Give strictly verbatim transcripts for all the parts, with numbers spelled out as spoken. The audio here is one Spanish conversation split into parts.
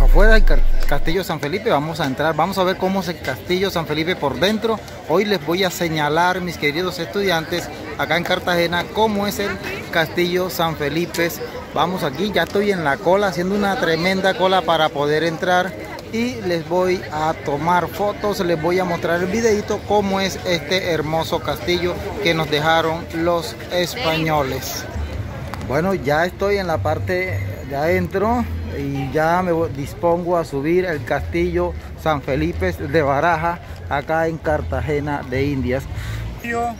afuera del Castillo San Felipe. Vamos a entrar, vamos a ver cómo es el Castillo San Felipe por dentro. Hoy les voy a señalar, mis queridos estudiantes, acá en Cartagena, cómo es el Castillo San Felipe. Vamos aquí, ya estoy en la cola, haciendo una tremenda cola para poder entrar. Y les voy a tomar fotos, les voy a mostrar el videito cómo es este hermoso castillo que nos dejaron los españoles. Bueno, ya estoy en la parte de adentro y ya me dispongo a subir el Castillo San Felipe de Barajas, acá en Cartagena de Indias. Castillo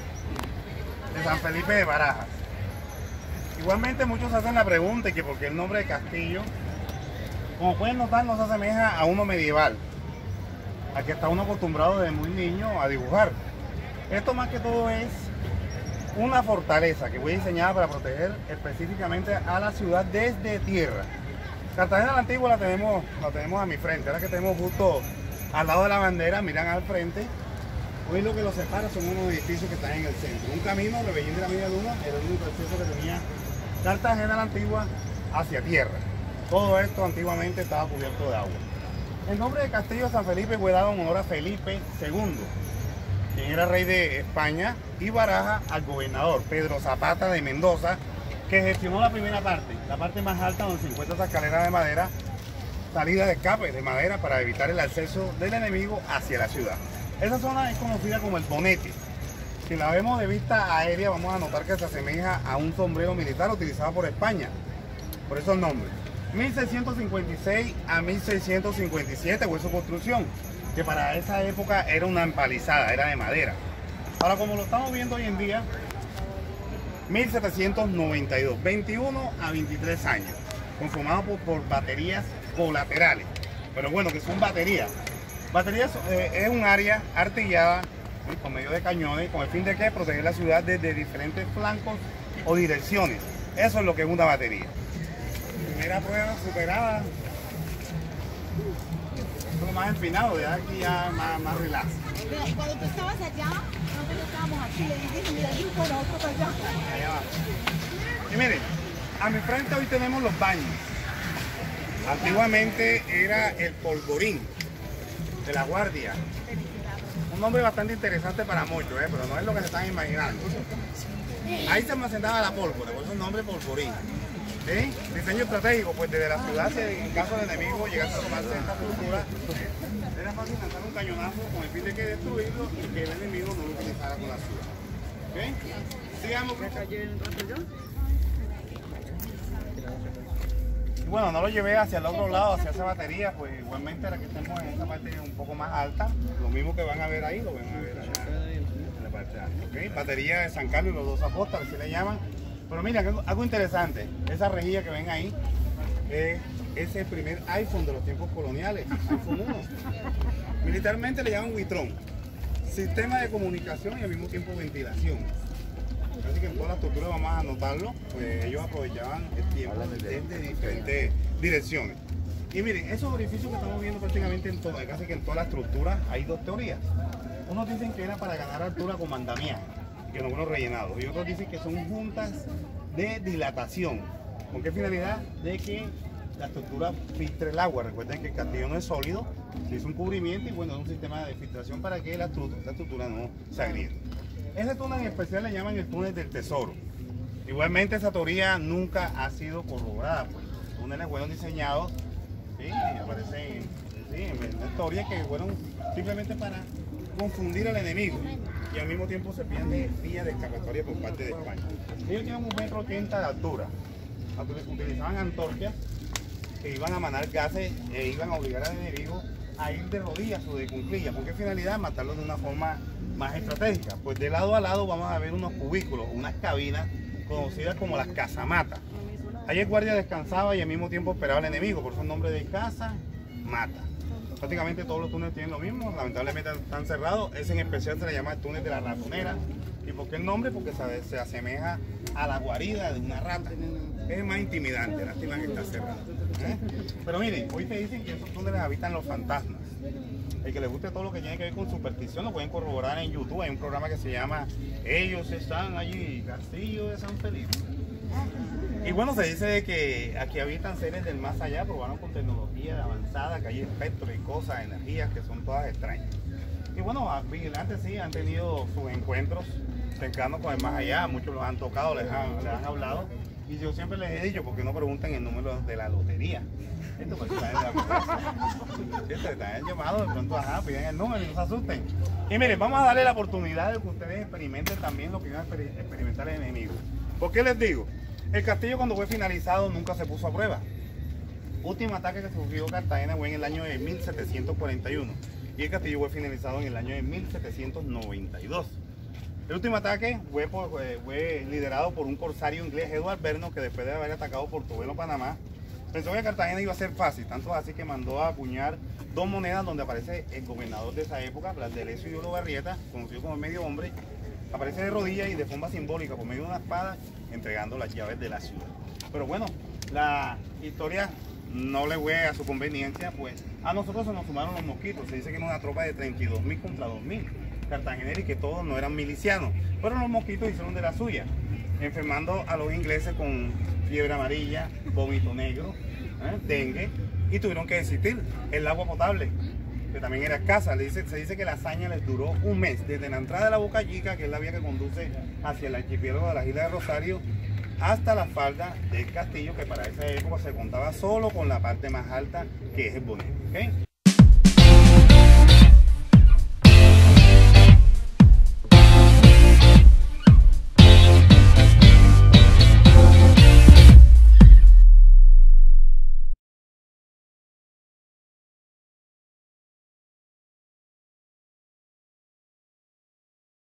de San Felipe de Barajas. Igualmente muchos hacen la pregunta que por qué el nombre de castillo. Como pueden notar, no se asemeja a uno medieval, a que está uno acostumbrado desde muy niño a dibujar. Esto más que todo es una fortaleza que fue diseñada para proteger específicamente a la ciudad desde tierra. Cartagena la Antigua la tenemos, la tenemos a mi frente, ahora que tenemos justo al lado de la bandera, miran al frente. Hoy lo que los separa son unos edificios que están en el centro. Un camino, Rebellín de la Media Luna, era el único acceso que tenía Cartagena la Antigua hacia tierra. Todo esto antiguamente estaba cubierto de agua. El nombre de Castillo San Felipe fue dado en honor a Felipe segundo, quien era rey de España, y Barajas al gobernador Pedro Zapata de Mendoza, que gestionó la primera parte, la parte más alta donde se encuentra esa escalera de madera, salida de escape de madera para evitar el acceso del enemigo hacia la ciudad. Esa zona es conocida como el Bonete. Si la vemos de vista aérea vamos a notar que se asemeja a un sombrero militar utilizado por España, por eso el nombre. mil seiscientos cincuenta y seis a mil seiscientos cincuenta y siete fue su construcción, que para esa época era una empalizada, era de madera. Ahora, como lo estamos viendo hoy en día, mil setecientos noventa y dos, veintiuno a veintitrés años, conformado por, por baterías colaterales. Pero bueno, que son baterías. Baterías eh, es un área artillada, ¿sí?, con medio de cañones, con el fin de que proteger la ciudad desde diferentes flancos o direcciones. Eso es lo que es una batería. Primera prueba superada. Esto es más empinado, ya aquí ya más, más relax. Mira, y cuando tú estabas allá, nosotros estábamos aquí, le dije, mira, yo conozco para allá. Allá va. Y miren, a mi frente hoy tenemos los baños. Antiguamente era el polvorín de la guardia. Un nombre bastante interesante para muchos, ¿eh? Pero no es lo que se están imaginando. Ahí se almacenaba la pólvora, por eso el nombre polvorín. ¿Sí? Diseño estratégico, pues desde la ciudad, si en caso de enemigo llegase a tomarse esta estructura, era fácil lanzar un cañonazo con el fin de que destruirlo y que el enemigo no lo utilizara con la ciudad. ¿Okay? Sigamos. Y bueno, no lo llevé hacia el otro lado, hacia esa batería, pues igualmente la que estemos en esta parte un poco más alta, lo mismo que van a ver ahí, lo van a ver allá en la parte alta. ¿Okay? Batería de San Carlos y los dos apóstoles, así le llaman. Pero mira, algo interesante, esa rejilla que ven ahí eh, es el primer iPhone de los tiempos coloniales, iPhone uno. Militarmente le llaman Witrón, sistema de comunicación y al mismo tiempo ventilación. Así que en todas las estructuras vamos a notarlo, pues ellos aprovechaban el tiempo desde diferentes direcciones. Y miren, esos orificios que estamos viendo prácticamente en toda, casi que en toda la estructura, hay dos teorías. Unos dicen que era para ganar altura con mandamiaje, que no fueron rellenados, y otros dicen que son juntas de dilatación. ¿Con qué finalidad? De que la estructura filtre el agua. Recuerden que el castillo no es sólido, se hizo un cubrimiento y bueno, es un sistema de filtración para que la estructura, la estructura no se agriete. Ese túnel en especial le llaman el túnel del tesoro. Igualmente esa teoría nunca ha sido corroborada, pues túneles fueron diseñados, ¿sí? Aparecen ¿sí? en la historia que fueron simplemente para confundir al enemigo y al mismo tiempo se pierde vía de escapatoria por parte de España. Ellos tienen un metro ochenta de altura, utilizaban antorchas que iban a emanar gases e iban a obligar al enemigo a ir de rodillas o de cuclillas. ¿Con qué finalidad? Matarlos de una forma más estratégica. Pues de lado a lado vamos a ver unos cubículos, unas cabinas conocidas como las casamatas. Ahí el guardia descansaba y al mismo tiempo esperaba al enemigo, por eso el nombre de casa mata. Prácticamente todos los túneles tienen lo mismo, lamentablemente están cerrados. Ese en especial se le llama el túnel de la ratonera. ¿Y por qué el nombre? Porque se, se asemeja a la guarida de una rata. Es más intimidante, lástima que está cerrado. ¿eh? Pero miren, hoy te dicen que esos túneles habitan los fantasmas. El que les guste todo lo que tiene que ver con superstición lo pueden corroborar en YouTube. Hay un programa que se llama Ellos están allí, Castillo de San Felipe. Y bueno, se dice de que aquí habitan seres del más allá, probaron con tecnología avanzada, que hay espectros y cosas, energías que son todas extrañas. Y bueno, vigilantes sí han tenido sus encuentros cercanos con el más allá, muchos los han tocado, les han, les han hablado. Y yo siempre les he dicho, ¿por qué no preguntan el número de la lotería? Esto pues está en la Esto está en el llamado, de pronto, ajá, piden el número y no se asusten. Y miren, vamos a darle la oportunidad de que ustedes experimenten también lo que iban a experimentar el enemigo. ¿Por qué les digo? El castillo cuando fue finalizado nunca se puso a prueba. Último ataque que sufrió Cartagena fue en el año de mil setecientos cuarenta y uno y el castillo fue finalizado en el año de mil setecientos noventa y dos. El último ataque fue, por, fue, fue liderado por un corsario inglés, Edward Vernon, que después de haber atacado Portobelo, Panamá, pensó que Cartagena iba a ser fácil, tanto así que mandó a acuñar dos monedas donde aparece el gobernador de esa época, Blas de Lezo y Olobarrieta, conocido como el medio hombre, aparece de rodillas y de forma simbólica por medio de una espada, entregando las llaves de la ciudad. Pero bueno, la historia no le fue a su conveniencia, pues a nosotros se nos sumaron los mosquitos. Se dice que era una tropa de treinta y dos mil contra dos mil cartageneros y que todos no eran milicianos, pero los mosquitos hicieron de la suya, enfermando a los ingleses con fiebre amarilla, vómito negro, ¿eh? dengue, y tuvieron que desistir. El agua potable, que también era escasa, se dice, se dice que la hazaña les duró un mes, desde la entrada de la Boca Chica, que es la vía que conduce hacia el archipiélago de las Islas de Rosario, hasta la falda del castillo, que para esa época se contaba solo con la parte más alta, que es el bonete. ¿Okay?